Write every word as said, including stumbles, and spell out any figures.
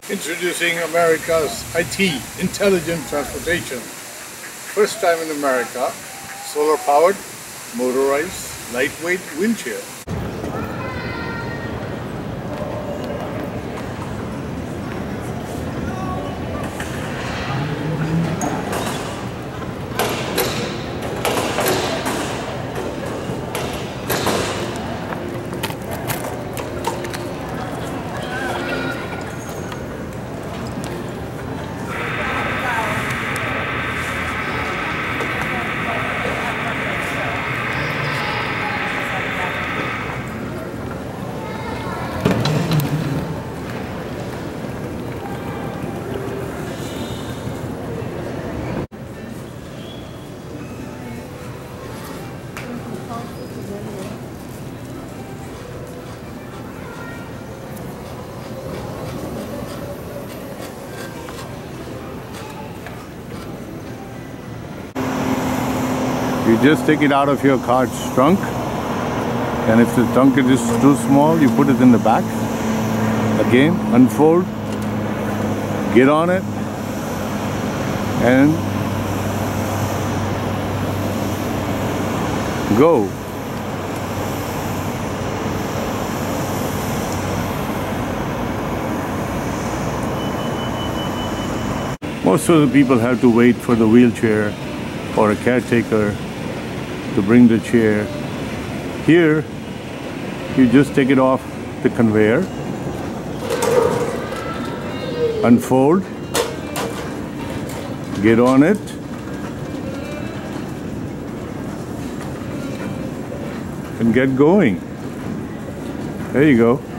Introducing America's I T, Intelligent Transportation. First time in America, solar powered, motorized, lightweight wheelchair. You just take it out of your car's trunk, and if the trunk is too small, you put it in the back. Again, unfold, get on it, and go. Most of the people have to wait for the wheelchair or a caretaker to bring the chair. Here, you just take it off the conveyor, unfold, get on it, and get going. There you go.